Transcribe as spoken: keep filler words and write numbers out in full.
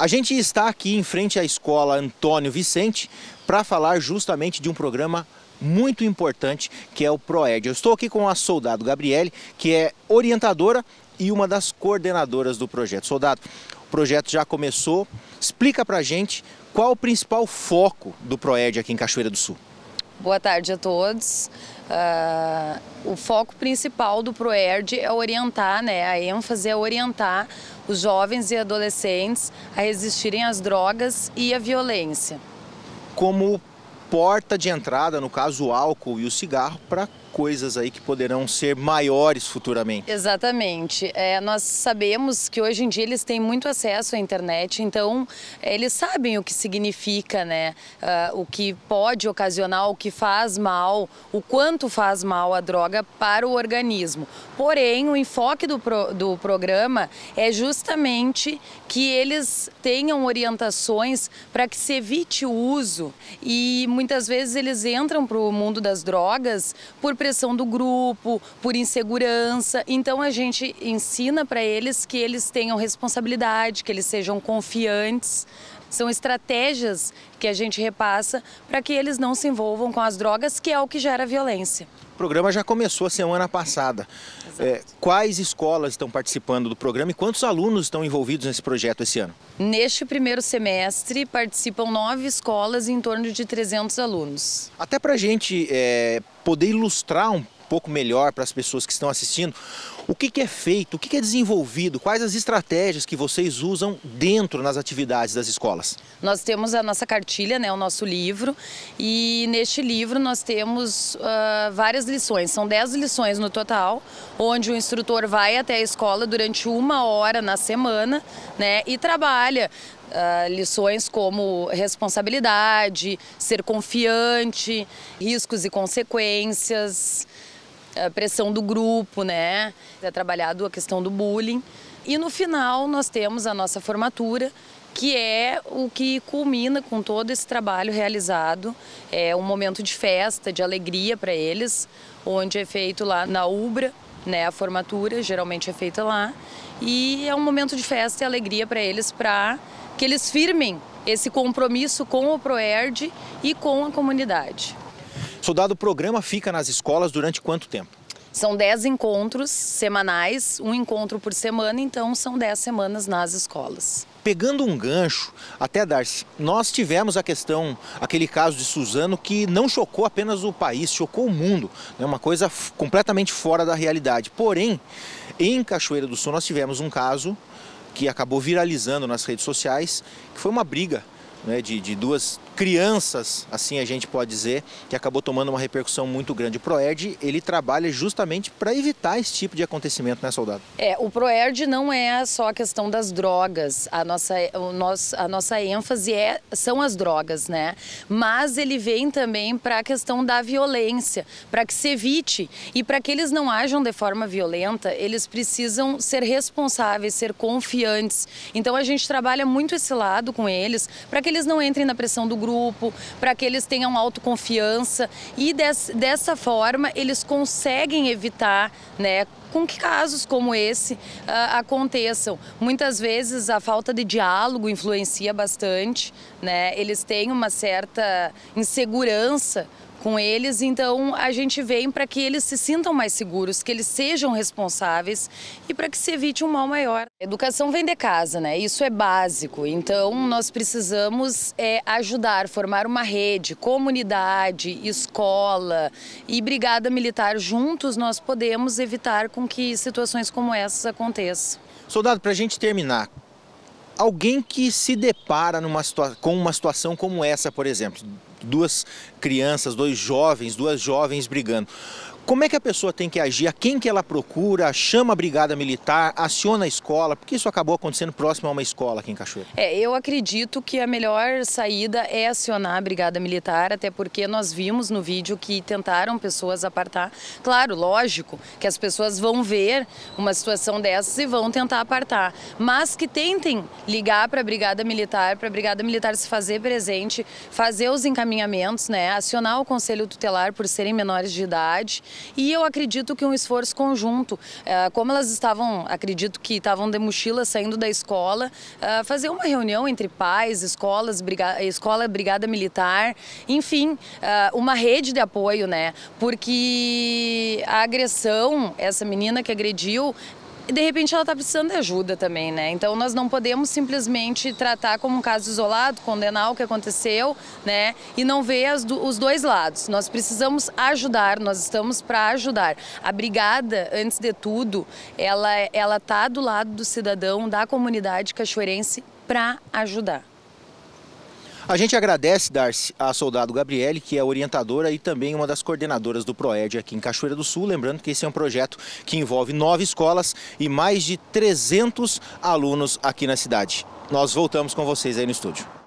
A gente está aqui em frente à escola Antônio Vicente para falar justamente de um programa muito importante que é o ProErd. Eu estou aqui com a Soldado Gabriele, que é orientadora e uma das coordenadoras do projeto. Soldado, o projeto já começou. Explica para a gente qual o principal foco do ProErd aqui em Cachoeira do Sul. Boa tarde a todos. Uh, o foco principal do ProErd é orientar, né, a ênfase é orientar os jovens e adolescentes a resistirem às drogas e à violência. Como porta de entrada, no caso o álcool e o cigarro, para coisas aí que poderão ser maiores futuramente. Exatamente. É, nós sabemos que hoje em dia eles têm muito acesso à internet, então é, eles sabem o que significa, né? Uh, o que pode ocasionar, o que faz mal, o quanto faz mal a droga para o organismo. Porém, o enfoque do, pro, do programa é justamente que eles tenham orientações para que se evite o uso, e muitas vezes eles entram para o mundo das drogas por pressão do grupo, por insegurança. Então a gente ensina para eles que eles tenham responsabilidade, que eles sejam confiantes. São estratégias que a gente repassa para que eles não se envolvam com as drogas, que é o que gera violência. O programa já começou a semana passada. É, quais escolas estão participando do programa e quantos alunos estão envolvidos nesse projeto esse ano? Neste primeiro semestre participam nove escolas e em torno de trezentos alunos. Até para a gente é, poder ilustrar um pouco melhor para as pessoas que estão assistindo, o que, que é feito, o que, que é desenvolvido, quais as estratégias que vocês usam dentro nas atividades das escolas? Nós temos a nossa cartilha, né, o nosso livro, e neste livro nós temos uh, várias lições, são dez lições no total, onde o instrutor vai até a escola durante uma hora na semana, né, e trabalha Uh, lições como responsabilidade, ser confiante, riscos e consequências, a pressão do grupo, né? É trabalhado a questão do bullying. E no final nós temos a nossa formatura, que é o que culmina com todo esse trabalho realizado. É um momento de festa, de alegria para eles, onde é feito lá na Ubra, né? A formatura geralmente é feita lá. E é um momento de festa e alegria para eles, para que eles firmem esse compromisso com o ProErd e com a comunidade. Soldado, o programa fica nas escolas durante quanto tempo? São dez encontros semanais, um encontro por semana, então são dez semanas nas escolas. Pegando um gancho, até Darcy, nós tivemos a questão, aquele caso de Suzano que não chocou apenas o país, chocou o mundo, né? Uma coisa completamente fora da realidade. Porém, em Cachoeira do Sul nós tivemos um caso que acabou viralizando nas redes sociais, que foi uma briga, né, de, de duas crianças, assim a gente pode dizer, que acabou tomando uma repercussão muito grande. O ProErd, ele trabalha justamente para evitar esse tipo de acontecimento, né, soldado? É, o ProErd não é só a questão das drogas, a nossa, o nosso, a nossa ênfase é, são as drogas, né? Mas ele vem também para a questão da violência, para que se evite, e para que eles não ajam de forma violenta, eles precisam ser responsáveis, ser confiantes. Então a gente trabalha muito esse lado com eles, para que eles não entrem na pressão do grupo, para que eles tenham autoconfiança, e des, dessa forma eles conseguem evitar, né, com que casos como esse uh, aconteçam. Muitas vezes a falta de diálogo influencia bastante, né? Eles têm uma certa insegurança com eles, então a gente vem para que eles se sintam mais seguros, que eles sejam responsáveis e para que se evite um mal maior. A educação vem de casa, né? Isso é básico, então nós precisamos é, ajudar, formar uma rede, comunidade, escola e brigada militar. Juntos nós podemos evitar com que situações como essas aconteçam. Soldado, para a gente terminar, alguém que se depara numa situa- com uma situação como essa, por exemplo, duas crianças, dois jovens, duas jovens brigando. Como é que a pessoa tem que agir? A quem que ela procura? Chama a brigada militar? Aciona a escola? Porque isso acabou acontecendo próximo a uma escola aqui em Cachoeira. É, eu acredito que a melhor saída é acionar a brigada militar, até porque nós vimos no vídeo que tentaram pessoas apartar. Claro, lógico que as pessoas vão ver uma situação dessas e vão tentar apartar, mas que tentem ligar para a brigada militar, para a brigada militar se fazer presente, fazer os encaminhamentos, né, acionar o conselho tutelar por serem menores de idade E eu acredito que um esforço conjunto, como elas estavam, acredito que estavam de mochila saindo da escola, fazer uma reunião entre pais, escolas, brigada, escola, brigada militar, enfim, uma rede de apoio, né? Porque a agressão, essa menina que agrediu, de repente ela está precisando de ajuda também, né? Então nós não podemos simplesmente tratar como um caso isolado, condenar o que aconteceu, né? E não ver as do, os dois lados. Nós precisamos ajudar, nós estamos para ajudar. A brigada, antes de tudo, ela ela tá do lado do cidadão, da comunidade cachoeirense para ajudar. A gente agradece, Darcy, a soldado Gabriele, que é orientadora e também uma das coordenadoras do PROED aqui em Cachoeira do Sul. Lembrando que esse é um projeto que envolve nove escolas e mais de trezentos alunos aqui na cidade. Nós voltamos com vocês aí no estúdio.